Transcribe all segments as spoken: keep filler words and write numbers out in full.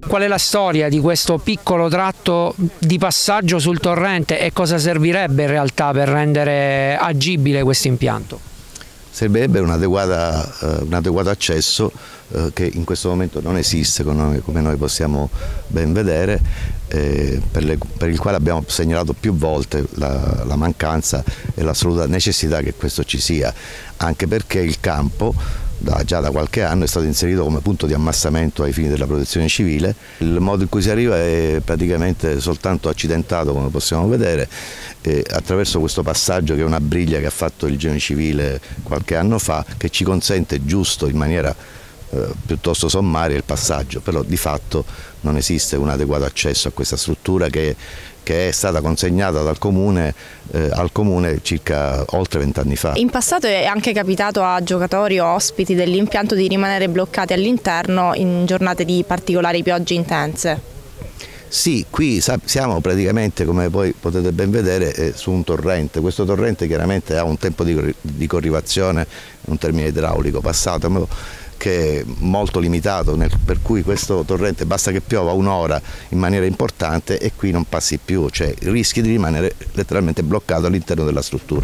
qual è la storia di questo piccolo tratto di passaggio sul torrente e cosa servirebbe in realtà per rendere agibile questo impianto? Servirebbe un adeguato, uh, un adeguato accesso uh, che in questo momento non esiste, come noi possiamo ben vedere, eh, per, le, per il quale abbiamo segnalato più volte la, la mancanza e l'assoluta necessità che questo ci sia, anche perché il campo da, già da qualche anno è stato inserito come punto di ammassamento ai fini della protezione civile. Il modo in cui si arriva è praticamente soltanto accidentato, come possiamo vedere, e attraverso questo passaggio che è una briglia che ha fatto il Genio Civile qualche anno fa, che ci consente giusto in maniera eh, piuttosto sommaria il passaggio, però di fatto non esiste un adeguato accesso a questa struttura che, che è stata consegnata dal comune, eh, al comune circa oltre vent'anni fa. In passato è anche capitato a giocatori o ospiti dell'impianto di rimanere bloccati all'interno in giornate di particolari piogge intense. Sì, qui siamo praticamente, come poi potete ben vedere, eh, su un torrente. Questo torrente chiaramente ha un tempo di, di corrivazione, un termine idraulico passato, che è molto limitato, nel, per cui questo torrente basta che piova un'ora in maniera importante e qui non passi più, cioè rischi di rimanere letteralmente bloccato all'interno della struttura.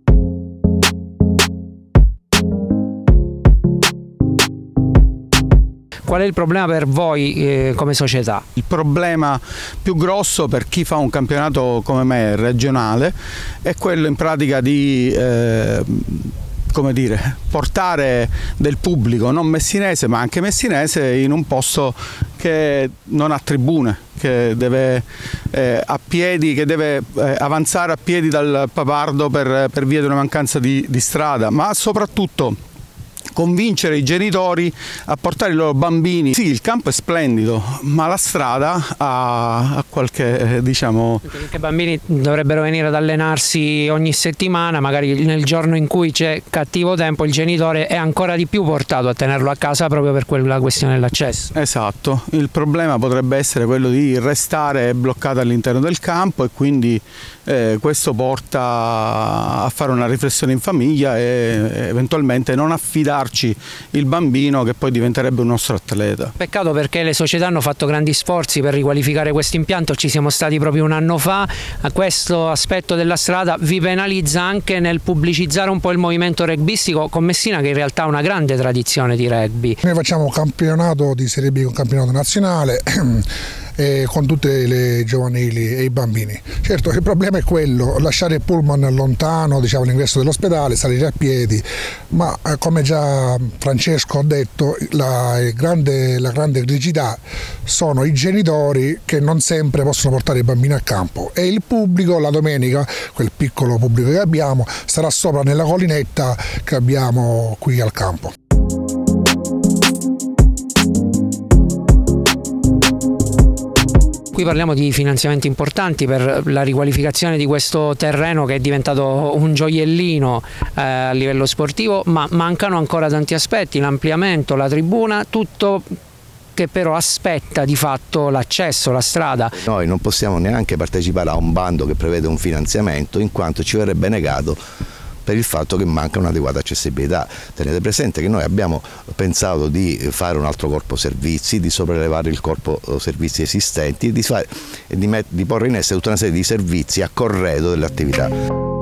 Qual è il problema per voi eh, come società? Il problema più grosso per chi fa un campionato come me regionale è quello in pratica di eh, come dire, portare del pubblico non messinese ma anche messinese in un posto che non ha tribune, che deve, eh, a piedi, che deve eh, avanzare a piedi dal Papardo per, per via di una mancanza di, di strada, ma soprattutto convincere i genitori a portare i loro bambini. Sì, il campo è splendido, ma la strada ha, ha qualche, diciamo... Perché i bambini dovrebbero venire ad allenarsi ogni settimana, magari nel giorno in cui c'è cattivo tempo il genitore è ancora di più portato a tenerlo a casa proprio per quella questione dell'accesso. Esatto, il problema potrebbe essere quello di restare bloccato all'interno del campo e quindi eh, questo porta a fare una riflessione in famiglia e eventualmente non affidare il bambino che poi diventerebbe un nostro atleta. Peccato, perché le società hanno fatto grandi sforzi per riqualificare questo impianto, ci siamo stati proprio un anno fa. Questo aspetto della strada vi penalizza anche nel pubblicizzare un po' il movimento rugbyistico con Messina, che in realtà ha una grande tradizione di rugby. Noi facciamo un campionato di Serie B, un campionato nazionale e con tutte le giovanili e i bambini. Certo, il problema è quello, lasciare il pullman lontano, diciamo, all'ingresso dell'ospedale, salire a piedi, ma eh, come già Francesco ha detto, la grande, la grande criticità sono i genitori che non sempre possono portare i bambini a campo, e il pubblico la domenica, quel piccolo pubblico che abbiamo, sarà sopra nella collinetta che abbiamo qui al campo. Qui parliamo di finanziamenti importanti per la riqualificazione di questo terreno che è diventato un gioiellino eh, a livello sportivo, ma mancano ancora tanti aspetti, l'ampliamento, la tribuna, tutto che però aspetta di fatto l'accesso, la strada. Noi non possiamo neanche partecipare a un bando che prevede un finanziamento, in quanto ci verrebbe negato per il fatto che manca un'adeguata accessibilità. Tenete presente che noi abbiamo pensato di fare un altro corpo servizi, di sopraelevare il corpo servizi esistenti e di, fare, e di, di porre in essere tutta una serie di servizi a corredo delle attività.